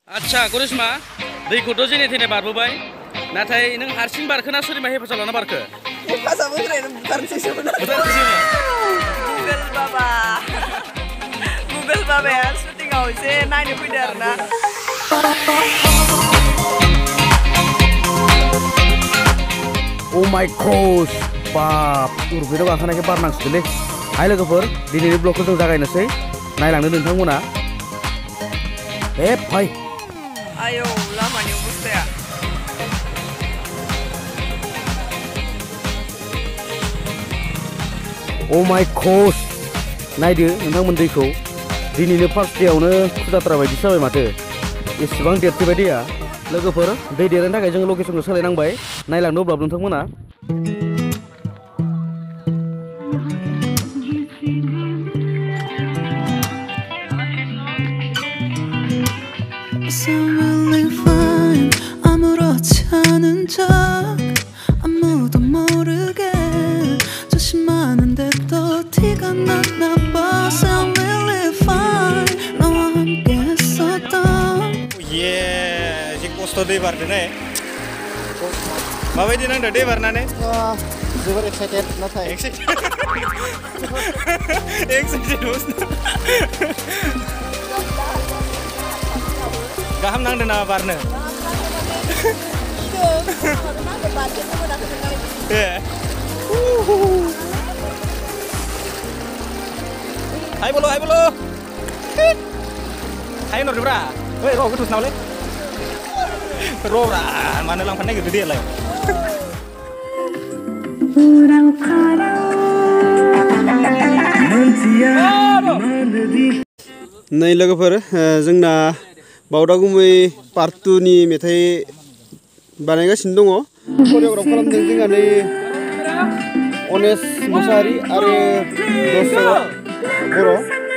आच्छा करिश्मा दैखौथ' जेने थेने बारबोबाय नाथाय नों हारसिं बारखोना सोरनिबा हेफाजाब लाना बारखो हेफाजाब होग्रायानो बुथारनोसैसो गुगोल बाबाया शुटिंआव एसे नायनो फैदो आरोना Oh my gosh बाप उर्बिदाव गाखोनायखौ बारनांसिगोनलै हाय लोगोफोर दिनैनि ब्लगखौ जों जागायनोसै नायलांनो नोंथांमोना फाय आयौ लामानि अबस्थाया Oh my gosh नायदो नोंथांमोन दैखौ दिनैनो फार्स्ट डेआवनो खुदात्रा बायदि जाबाय माथो एसेबां देरथैबाय दैया लोगोफोर दै देरनो थाखाय जों लकेसनखौ सोलायनांबाय नायलांनो अब्ला नोंथांमोना दै बारदों माबायदि नांदों दै बारनानै जोबोर एक्साइटेड नाथाय गाहाम नांदों नामा बारनो हाय बलो हाय नरदोब्रा ओइ र' गोथौसो नामालै Rora, mana lang panai gitu dia lah. Nay लोगोफोर जोंना बावदागुमै पार्ट 2 नि मेथाइ बानायगासिनो दङ करिय'ग्राफ खालामदों जोंहा नै अनेस मुसाहारि आरो दशरथ बर'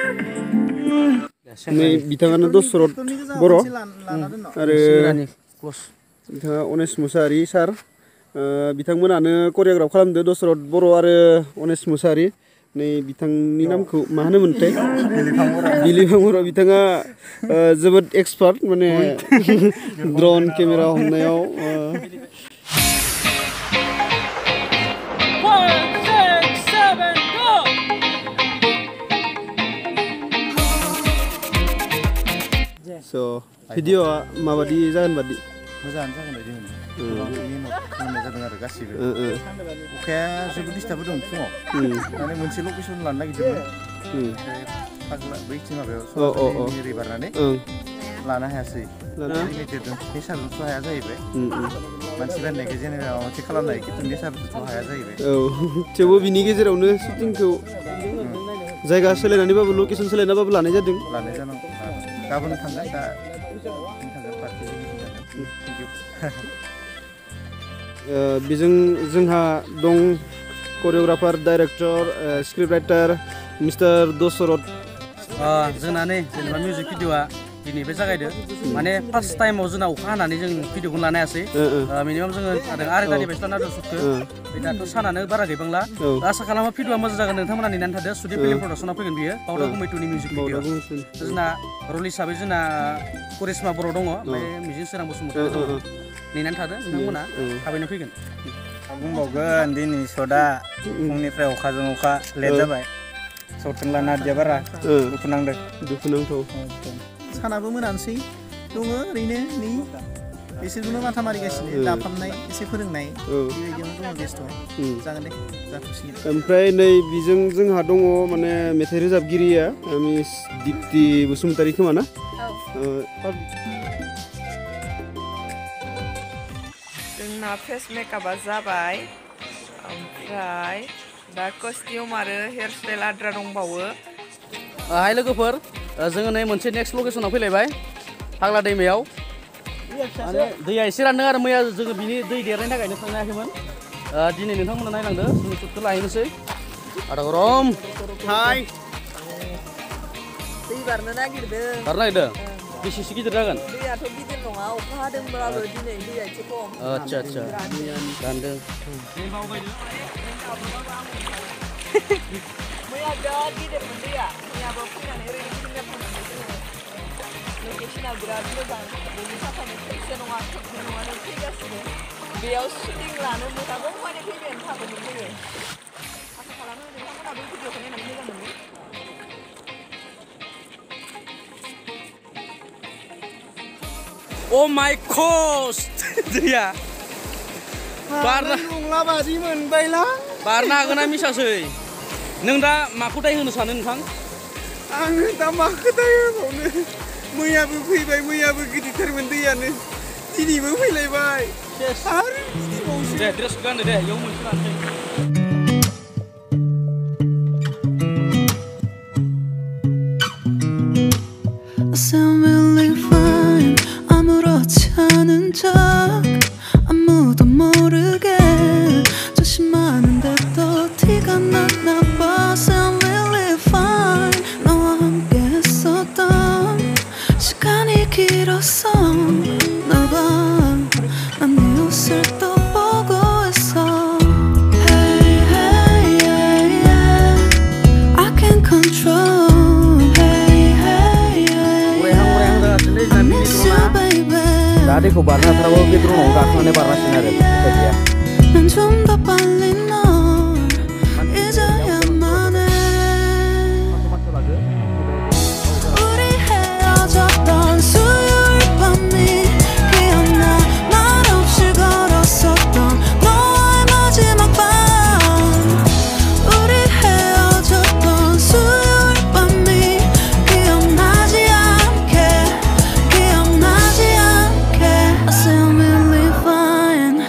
नै बिथाङानो दशरथ बर' आरो बिथाङा अनेस मुसाहारि सार बिथांमोनानो करिय'ग्राफ खालामदो दशरथ बर' आरो अनेस मुसाहारि नै बिथांनि नामखौ मा होनोमोनथाय बिलिफां बर' बिथाङा जोबोद एक्सपार्ट माने ड्रन केमेरा हमनायाव So भिडिअ'आ माबादि जागोन बादि मोजाङानो जागोन बायदि मोनो खालामनाय जादों आरो गासिबो अखाया जोबोद डिस्टार्ब होदों फुङाव माने मोनसे लकेसन लानो नागिरदोंमोन फाग्ला बैथिं माबायाव ओरै बारनानै लानो हायासै नेचारजोंथ' हाया जाहैबाय मानसि बानायनायखौ जेनेबा माबा मोनसे खालामनो हायो खिन्थु नेचारजोंथ' हाया जाहैबाय थेवबो बिनि गेजेरावनो शुटिंखौ जायगा सोलायनानैबाबो लकेसन सोलायनाबाबो लानाय जादों गाबोन थांगोन दा बेजों जोंहा दं choreographer director script writer mister Dashrath जोंना नै जेनेबा मिउजिक भिडिअ'आ दिनैबो जागायदो माने फार्स्ट टाइमाव जोंना अखा हानानै जों भिडिअ'खौ लानो हायासै मिनिमाम जोङो आरायतानिफ्राय स्टार्ट जादों शुटखौ दाथ' सानानो बारा गैबांला आसा खालामो भिडिअ'आ मोजां जागोन नोंथांमोना नेनानै थादो सुदि फिल्म प्रडाक्सनाव फैगोन बियो बावदागुमै 2 नि मिउजिक भिडिअ जोंना रल हिसाबै जोंना करिश्मा बर' दङ ओमफ्राय मिजिं सोरां बसुमतारी दङ नेनानै थादो नोंथांमोना थाबैनो फैगोन बुंबावगोन दिनै सदा फुंनिफ्राय अखाजों अखा लेट जाबाय सौथुन लाना आदिया बारा दुखु नांथाव सानाबो मोनानोसै दङ ओरैनो नै बिसोरखौनो माथा मारिगासिनो दाफामनाय एसे फोरोंनाय बेबायदियावनो दङ बेस्थ' जागोन दे जाथ'सिगोन ओमफ्राय नै बिजों जोंहा दङ माने मेथाइ रोजाबगिरिया मिस दिप्ति बसुमतारी खोमा ना जोंना फेस मेकआपआ जाबाय ओमफ्राय दा कस्टिउम आरो हेयार स्टाइल आद्रा दंबावो हाय लोगोफोर जोङो नै मोनसे नेक्स्ट लकेसनाव फैलायबाय फाग्ला दैमायाव माने दैया एसे रानदों आरो मैया जोङो बिनि दै देरनायनि थाखायनो थांनो हायाखैमोन दिनै नोंथांमोना नायलांदो जों शुटखौ लाहैनोसै आदा गरम हाय दै बारनो नागिरदों बेसेसो गिदिर जागोन दैयाथ' गिदिर नङा अखा हादोंब्लाबो दिनै दैया एसे खम आच्छा रानदों मैया बिराद गिदिरमोन दैया मैयाबो फैनानै ओरैनो गिदिंना थांनानै जोङो लोकेशना बिराद मोजां बेनि थाखायनो खेबसे नङा खेबनै नङा नों फैगासिनो बेयाव शुटिं लानो मोनागौ माने फैबायानो थागौमोन जोङो आसा खालामो नोंथांमोनाबो भिडिअखौ नायनानै मोजां मोनो Oh my gosh! दैया बारना नंला बादि मोनबायला बारना हागोना मिसासै नों दा माखौ दाय होनो सानो नोंथां आङो दा माखौ दाय होबावनो मैयाबो फैबाय मैयाबो गिदिरथारमोन दैयानो दिनैबो फैलायबाय आरो गिदिरबावसो दे ड्रेस गानदो दे इयाव मोनसे लानोसै sound really fine 아무렇지 않은 척 아무도 모르게 조심하는데도 티가 났나 봐 sound really fine 너와 함께 했었던 시간이 길었어 너봐 난 네 옷을 또 보고 있어 Hey hey yeah yeah I can't control Tadi ko barna trabaho Pedro nong kakaknya barna sinare dia. 난 좀 더 빨리 널 잊어야만 해 우리 헤어졌던 수요일 밤이 기억나 말 없이 걸었었던 너와의 마지막 밤 우리 헤어졌던 수요일 밤이 기억나지 않게 I sound really fine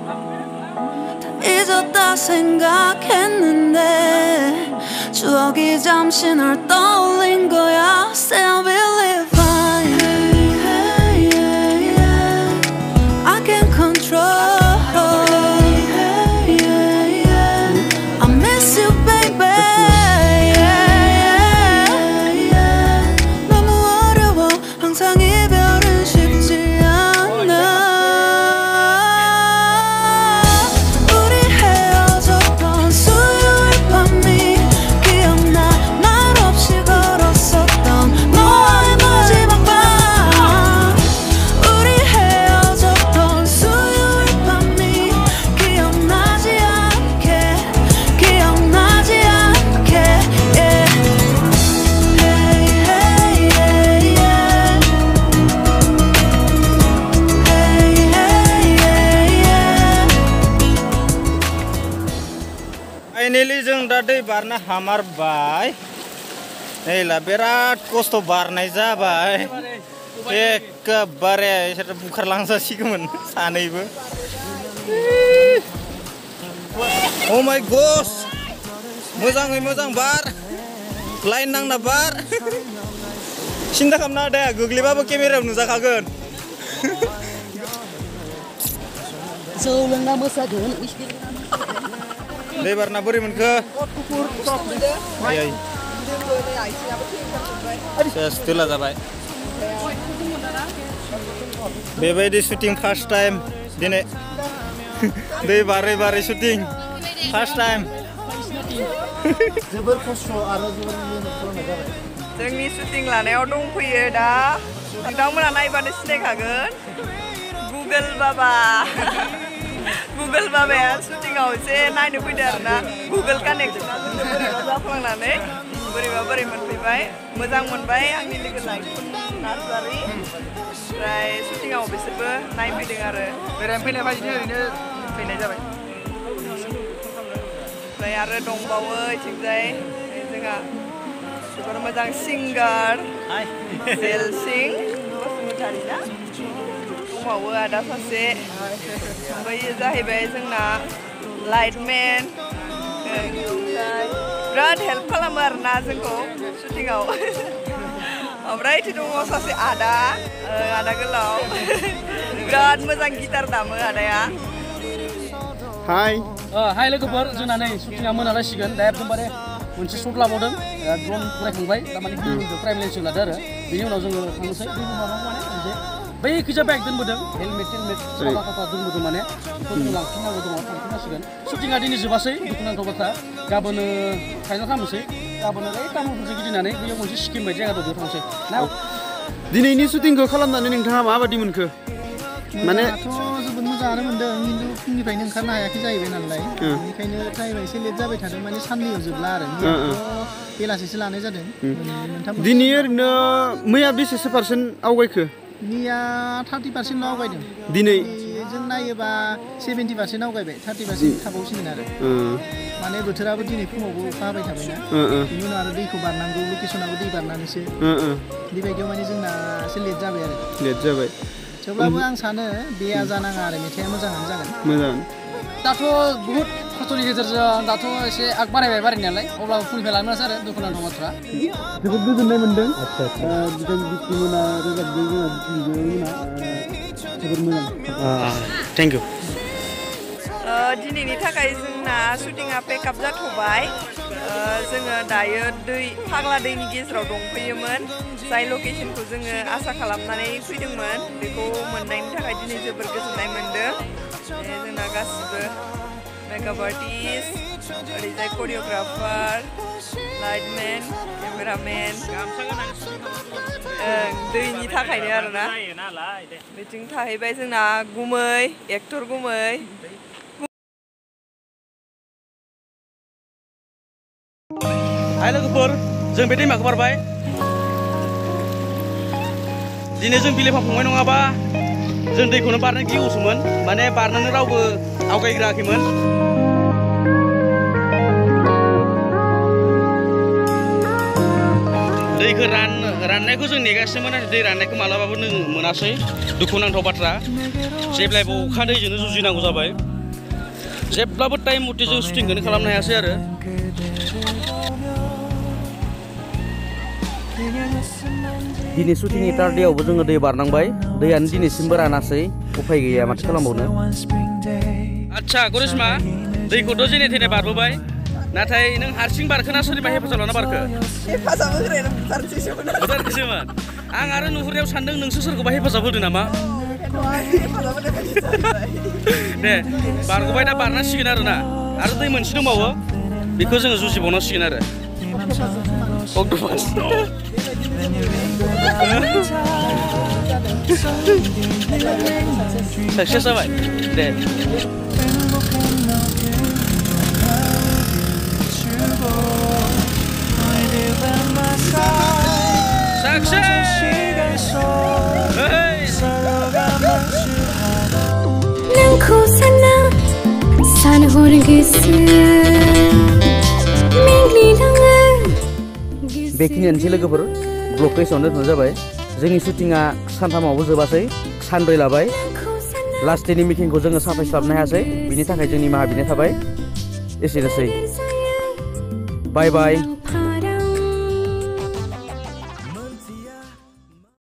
잊었다 생각했는데 추억이 잠시 널 떠올린 거야 Sound really fine hey, yeah, yeah. I can't control hey, yeah, yeah. I miss you baby yeah, yeah. 너무 어려워 항상 이별은 쉽지 않아 우리 헤어졌던 수요일 밤이 기억나 말 없이 걸었었던 너와의 마지막 밤 우리 헤어졌던 수요일 밤이 기억나지 않게 yeah. Hey hey yeah yeah Hey hey yeah yeah finally जों दा दै बारनो हामारबाय नैला बिराद खस्थ' बारनाय जाबाय एखेबारे इसोर बुखारलांजासिगौमोन सानैबो Oh my gosh मोजाङै मोजां बार लाइन नांना बार सिन्था खालामना दाया गोग्लैबाबो केमेरायाव नुजाखागोन जौ लोंना मोसागोन दै बारना बोरै मोनखो सेस दोला जाबाय बेबायदि शुटिं फार्स्ट टाइम दिनै दै बारै बारै शुटिं फार्स्ट टाइम जोबोर खस्थ' आरो जोबोर खालामनाय जाबाय जोंनि शुटिं लानायाव दंफैयो दा नोंथांमोना नायबानो सिनायखागोन गुगल बाबाया शुटिंआव एसे नायनो फैदों आरोना गुगल कानेक्सना जोंनो बोरैबा जाफ्लांनानै बोरैबा बोरै मोनफैबाय मोजां मोनबाय आंनि लोगो लाइफुन नार्जारि ओमफ्राय शुटिंआव बिसोरबो नायफैदों आरो बेरायनो फैनाय बायदिनो ओरैनो फैनाय जाबाय ओमफ्राय आरो दंबावो इथिंजाय जोंहा जोबोर मोजां सिंगार जेल सिं बसुमतारी ना दंबावो आदा सासे ओमफ्राय जाहैबाय जोंना लाइटमेन बिराद हेल्प खालामो आरोना जोंखौ शुटिंआव ओमफ्राय इथि दङ सासे आदा गोलाव बिराद मोजां गिटार दामो आदाया Hai हाय लोगोफोर जोंना नै शुटिंआ मोनालासिगोन दा एकदमबारे मोनसे शट लाबावदों ड्रन फरायखांबाय थारमाने भिडिअ प्राइम लेन्सजों लादो आरो बेनि उनाव जोङो थांनोसै बै माबाखौ माने मोनसे बै खैजा बेग दोनबोदों हेलमेट साफा दोनबोदों माने बेखौ जों लांफिननांगौ दङ थांफिननांसिगोन शुटिंआ दिनै जोबासै दुखुनांथाव बाथ्रा गाबोन फाइनाल खालामनोसै गाबोन ओरै तामुलपुरजों गिदिंनानै बैयाव मोनसे स्किम बायदि जायगा दं बेयाव थांसै दिनैनि शुटिंखौ खालामनानै नोंथाङा माबादि मोनखो माने जोबोद मोजाङानो मोनदों खिन्थु फुंनिफ्रायनो ओंखारनो हायाखै जाहैबाय नालाय बेनिखायनो टाइमा एसे लेट जाबाय थादों माने साननैयाव जोबला आरो बेलासिसो लानाय जादों दिनै ओरैनो मैया बेसेसो पार्सेन्ट आवगायखो मैया 30% आवगायदों दिनै जों नायोबा 70% आवगायबाय 30% थाबावसिगोन आरो माने बोथोराबो दिनै फुङावबो अखा हाबाय थाबायना बिनि उनाव आरो दैखौ बारनांगौ लकेसनाबो दै बारनानैसो बेबायदियाव माने जोंना एसे लेट जाबाय आरो लेट जाबाय थेवब्लाबो आं सानो बेया जानाङा आरो मेथाइआ मोजाङानो जागोन मोजां दाथ' बहुत खस्थ'नि गेजेरजों दाथ' एसे आग बारायबाय बारायनायालाय अब्लाबो फुंनिफ्राय लानो मोनासै आरो दुखुनांथाव बाथ्रा जोबोद गोजोननाय मोनदों बिथां बिथांमोना रोजाबदों जोंहा बिथांमोना जोबोद मोजां थेंक इउ दिनैनि थाखाय जोंना शुटिंआ पेकआप जाथ'बाय जोङो दायो फाग्ला दैनि गेजेराव दंफैयोमोन जाय लकेसनखौ जोङो आसा खालामनानै फैदोंमोन बेखौ मोननायनि थाखाय दिनै जोबोर गोजोननाय मोनदों जोंना गासिबो मेकआप आर्टिस्ट ओरैजाय करिय'ग्राफार लाइटमेन केमेरामेन दैनि थाखायनो आरोना बिथिं थाहैबाय जोंना गुमै एक्टर गुमै हाय लोगोफोर जों बे दैमाखौ बारबाय दिनै जों बिलिफां फंबाय नङाबा जों दैखौनो बारनो गिगौसोमोन माने बारनोनो रावबो आवगायग्राखैमोन दैखौ राननायखौ जों नेगासिनोमोन नाथाय दै राननायखौ मालाबाबो मोनासै दुखुनांथाव बाथ्रा जेब्लायबो अखा दैजोंनो जुजिनांगौ जाबाय जेब्लाबो टाइम मथे जों शुटिंखौनो खालामनो हायासै आरो दिनै शुटिंनि थार्ड डेआवबो जोङो दै बारनांबाय दैयानो दिनैसिमबो रानासै उफाय गैया माथो खालामबावनो आच्छा गरिश्मा दैखौथ' जेने थेने बारबोबाय नाथाय नों हारसिं बारखोना सोरनिबा हेफाजाब लाना बारखो बुथारखोसोमोन आं आरो नुहुरनायाव सानदों नोंसो सोरखौबा हेफाजाब होदो नामा दे बारग'बाय दा बारनांसिगोन आरोना आरो दै मोनसे दंबावो बेखौ जोङो जुजिबावनांसिगोन आरो सक्सेस जाबाय दे नोंखौ सानहर गोसो बेखिनियानोसै लोगोफोर ब्लकेसआवनो दोननाय जाबाय जोंनि शुटिंआ सानथामावबो जोबासै सानब्रै लाबाय लास्ट डेनि मिटिंखौ जोङो साफायस्लाबनो हायासै बिनि थाखाय जोंनि निमाहा बिनाय थाबाय एसेनोसै बाय बाय